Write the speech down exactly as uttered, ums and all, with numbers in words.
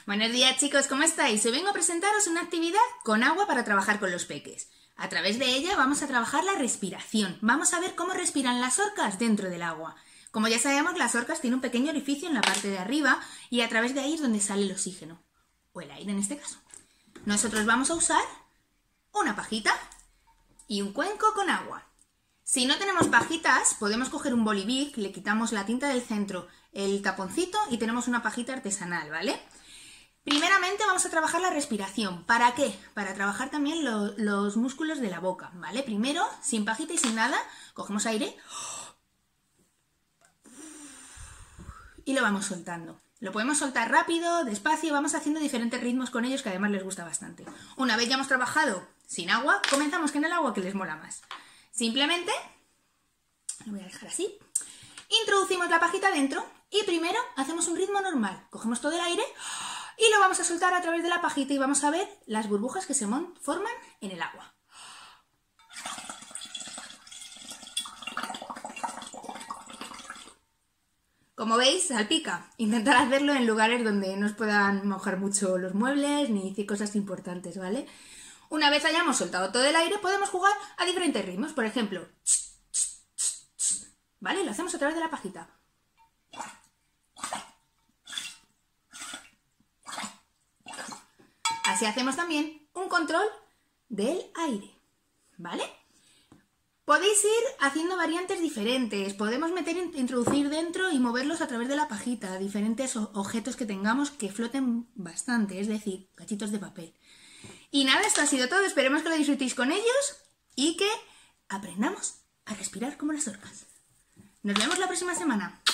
Buenos días, chicos, ¿cómo estáis? Hoy vengo a presentaros una actividad con agua para trabajar con los peques. A través de ella vamos a trabajar la respiración. Vamos a ver cómo respiran las orcas dentro del agua. Como ya sabemos, las orcas tienen un pequeño orificio en la parte de arriba y a través de ahí es donde sale el oxígeno, o el aire en este caso. Nosotros vamos a usar una pajita y un cuenco con agua. Si no tenemos pajitas, podemos coger un bolivic, le quitamos la tinta del centro, el taponcito y tenemos una pajita artesanal, ¿vale? Primeramente vamos a trabajar la respiración. ¿Para qué? Para trabajar también lo, los músculos de la boca, ¿vale? Primero, sin pajita y sin nada, cogemos aire y lo vamos soltando. Lo podemos soltar rápido, despacio, vamos haciendo diferentes ritmos con ellos que además les gusta bastante. Una vez ya hemos trabajado sin agua, comenzamos con el agua que les mola más. Simplemente, lo voy a dejar así, introducimos la pajita dentro y primero hacemos un ritmo normal. Cogemos todo el aire y lo vamos a soltar a través de la pajita y vamos a ver las burbujas que se forman en el agua. Como veis, salpica. Intentar hacerlo en lugares donde no os puedan mojar mucho los muebles ni decir cosas importantes, ¿vale? Una vez hayamos soltado todo el aire, podemos jugar a diferentes ritmos. Por ejemplo, ¿vale? Lo hacemos a través de la pajita. Así hacemos también un control del aire, ¿vale? Podéis ir haciendo variantes diferentes, podemos meter, introducir dentro y moverlos a través de la pajita, diferentes objetos que tengamos que floten bastante, es decir, cachitos de papel. Y nada, esto ha sido todo, esperemos que lo disfrutéis con ellos y que aprendamos a respirar como las orcas. Nos vemos la próxima semana.